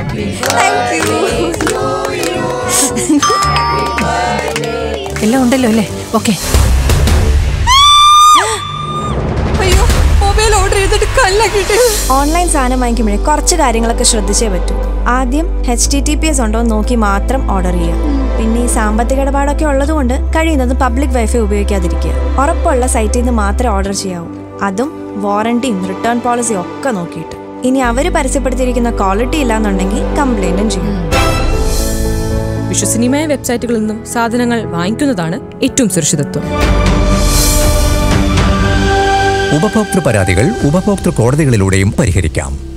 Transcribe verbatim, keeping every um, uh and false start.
എല്ലാം ഉണ്ടല്ലോ അല്ലേ? ഓക്കെ. അയ്യോ, മൊബൈൽ ഓർഡർ ചെയ്തിട്ട് കല്ലാക്കിട്ട്. ഓൺലൈൻ സാധനം വാങ്ങിക്കുമ്പോഴേ കുറച്ച് കാര്യങ്ങളൊക്കെ ശ്രദ്ധിച്ചേ പറ്റൂ. ആദ്യം H T T P S ഉണ്ടോ എന്ന് നോക്കി മാത്രം ഓർഡർ ചെയ്യുക. പിന്നെ ഈ സാമ്പത്തിക ഇടപാടൊക്കെ ഉള്ളതുകൊണ്ട് കഴിയുന്നത് പബ്ലിക് വൈഫൈ ഉപയോഗിക്കാതിരിക്കുക. ഉറപ്പുള്ള സൈറ്റിൽ നിന്ന് മാത്രമേ ഓർഡർ ചെയ്യാവൂ. അതും വാറണ്ടിയും റിട്ടേൺ പോളിസിയും ഒക്കെ നോക്കിയിട്ട്. ഇനി അവർ പരസ്യപ്പെടുത്തിയിരിക്കുന്ന ക്വാളിറ്റി ഇല്ലാന്നുണ്ടെങ്കിൽ കംപ്ലൈന്റും ചെയ്യും. വിശ്വസനീയമായ വെബ്സൈറ്റുകളിൽ നിന്നും സാധനങ്ങൾ വാങ്ങിക്കുന്നതാണ് ഏറ്റവും സുരക്ഷിതത്വം. ഉപഭോക്തൃ പരാതികൾ ഉപഭോക്തൃ കോടതികളിലൂടെയും പരിഹരിക്കാം.